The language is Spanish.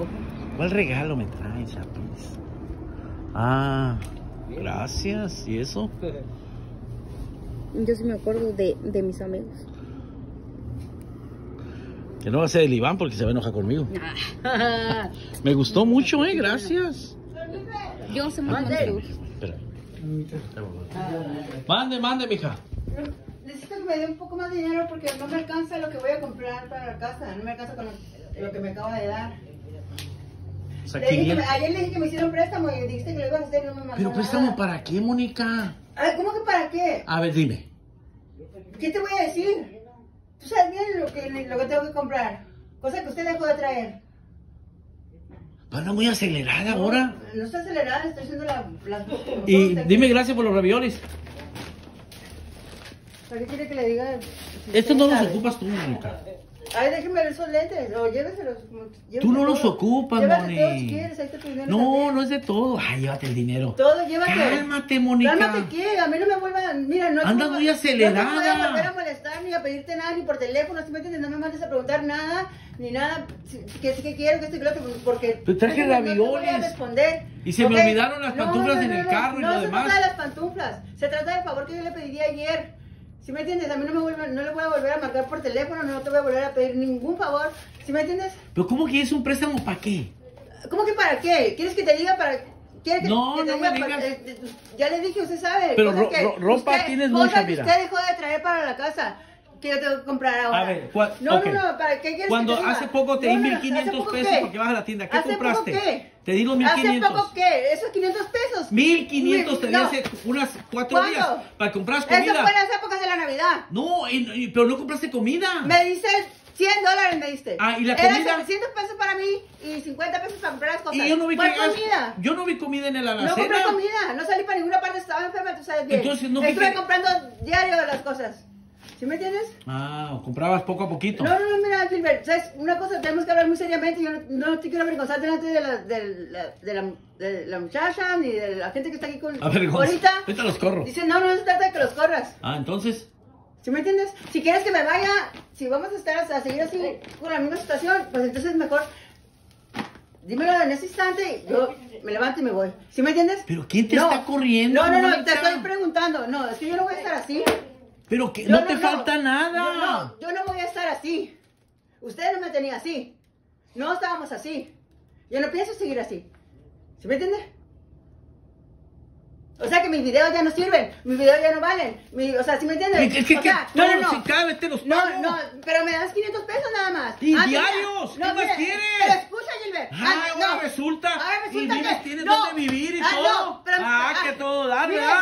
¿Cuál regalo me traes, Apis? Ah, gracias. ¿Y eso? Yo sí me acuerdo de mis amigos. Que no va a ser el Iván porque se va a enojar conmigo. Me gustó mucho, gracias. Yo sé más de ellos. Espera. Mande, mija. Necesito que me dé un poco más de dinero porque no me alcanza lo que voy a comprar para la casa. No me alcanza con lo que me acaba de dar. O sea, Ayer le dije que me hicieron préstamo y dijiste que lo ibas a hacer y no me mandaron. ¿Pero préstamo nada. para qué, Mónica? Ay, ¿cómo que para qué? A ver, dime. ¿Qué te voy a decir? Tú sabes bien lo que tengo que comprar. Cosa que usted dejó de traer. Anda muy acelerada ahora. No está acelerada, estoy haciendo las... Y dime gracias por los ravioles. ¿Para qué quiere que le diga? Estos no los ocupas tú, Mónica. Ay, déjeme ver esos lentes, o lléveselos. Tú no los ocupas, Moni. Moni. No es de todo. Ay, llévate el dinero. Todo, llévate. Cálmate, Mónica. Cálmate, ¿qué? A mí no me vuelvan... Mira, no... Andas muy acelerada. No te voy a volver a molestar, ni a pedirte nada, ni por teléfono. Si me entiendes, no me mandes a preguntar nada, ni nada. ¿Qué quiero? ¿Qué estoy claro? Porque... Te traje ravioles. No te voy a responder. Y se me olvidaron las pantuflas en el carro y lo demás. No se trata de las pantuflas. Se trata del favor que yo le pediría ayer. ¿Sí me entiendes? A mí no le voy a volver a marcar por teléfono, no te voy a volver a pedir ningún favor. ¿Sí me entiendes? ¿Pero cómo quieres un préstamo para qué? ¿Cómo que para qué? ¿Quieres que te diga para...? No me digas. Ya le dije, usted sabe. Pero ropa tienes mucha, mira. Usted dejó de traer para la casa que yo tengo que comprar ahora. A ver, no, ¿para qué quieres Cuando que te diga? hace poco te di 1,500 pesos porque vas a la tienda. ¿Qué compraste? ¿Poco qué? Te di los 1,500. ¿Hace poco qué? ¿Esos 500 pesos? 1,500 te di hace unas 4 días para que compras comida. Eso fue en las épocas de la Navidad. No, pero no compraste comida. Me diste $100 me diste. Ah, ¿y la comida? Era 700 pesos para mí y 50 pesos para comprar las cosas. Y yo no vi comida. Yo no vi comida en el alacena. No compré comida, no salí para ninguna parte, estaba enferma, tú sabes bien. Entonces no estuve comprando diario las cosas. ¿Sí me entiendes? Ah, comprabas poco a poquito. No, mira, Gilbert, ¿sabes? Una cosa, tenemos que hablar muy seriamente. Yo no te quiero avergonzar delante de la muchacha ni de la gente que está aquí con... Ahorita los corro. Dice, no se trata de que los corras. Ah, entonces... ¿Sí me entiendes? Si quieres que me vaya, si vamos a estar a seguir así con la misma situación, pues entonces mejor dímelo en ese instante, yo me levanto y me voy. ¿Sí me entiendes? ¿Pero quién te está corriendo? No, te estoy preguntando. No, es que yo no voy a estar así. Pero que no te falta nada. Yo no voy a estar así. Usted no me tenía así. No estábamos así. Yo no pienso seguir así. ¿Sí me entiende? O sea que mis videos ya no sirven, mis videos ya no valen. O sea, ¿sí me entiendes? Es que si cada vez te los pago. No, pero me das 500 pesos nada más. ¿Y diarios? ¿Qué más quieres? Pero escucha, Gilbert. Ahora resulta que... tienes dónde vivir y todo. No, pero, que todo dar, mira, ¿verdad?